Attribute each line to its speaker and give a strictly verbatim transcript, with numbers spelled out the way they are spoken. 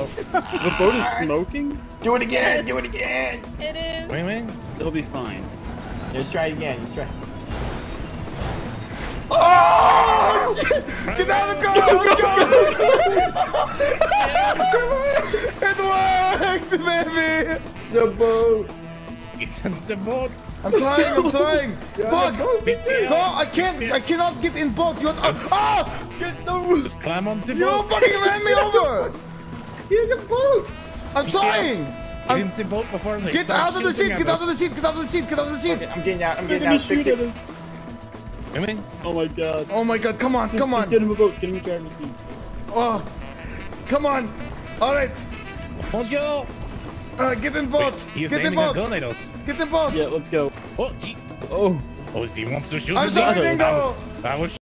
Speaker 1: The boat is smoking?
Speaker 2: Do it again! Do it again!
Speaker 3: It is.
Speaker 4: Wait, wait.
Speaker 1: It'll be fine.
Speaker 2: Let's try it again. Let's try.
Speaker 5: Oh shit! Get out of the car! Let's go! It worked, baby!
Speaker 2: The boat!
Speaker 4: It's on the boat.
Speaker 5: I'm trying, I'm trying!
Speaker 2: Yeah,
Speaker 5: Fuck!
Speaker 2: go, get there.
Speaker 5: Go! I can't, I cannot get in boat! You have to, ah! Get no!
Speaker 4: Just climb on the
Speaker 5: You
Speaker 4: boat.
Speaker 5: fucking ran me over!
Speaker 2: Get in the boat!
Speaker 5: I'm trying!
Speaker 4: Get
Speaker 5: I'm,
Speaker 4: in the boat before they
Speaker 5: get
Speaker 4: start
Speaker 5: out of the
Speaker 4: shooting
Speaker 5: seat!
Speaker 4: at
Speaker 5: Get out
Speaker 4: us.
Speaker 5: of the seat! Get out of the seat! Get out of the seat!
Speaker 2: Okay, I'm getting out. I'm
Speaker 1: They're
Speaker 2: getting
Speaker 1: gonna
Speaker 2: out.
Speaker 1: shoot
Speaker 2: Stick
Speaker 1: at
Speaker 2: it.
Speaker 1: us.
Speaker 4: Wait, wait.
Speaker 1: Oh my god.
Speaker 5: Oh my god, come on,
Speaker 1: Just,
Speaker 5: come
Speaker 1: just
Speaker 5: on!
Speaker 1: get him a boat. Get him a driver's seat.
Speaker 5: Oh, come on! Alright,
Speaker 4: Bonjour.
Speaker 5: uh, get in boat!
Speaker 4: He's
Speaker 5: Get in
Speaker 4: aiming a
Speaker 5: boat!
Speaker 4: gun at us.
Speaker 5: Get in boat!
Speaker 1: Yeah, let's go.
Speaker 4: Oh, gee.
Speaker 1: Oh.
Speaker 4: Oh, he wants to shoot
Speaker 5: I'm
Speaker 4: us.
Speaker 5: sorry,
Speaker 4: I
Speaker 5: Dingo!
Speaker 4: was- I was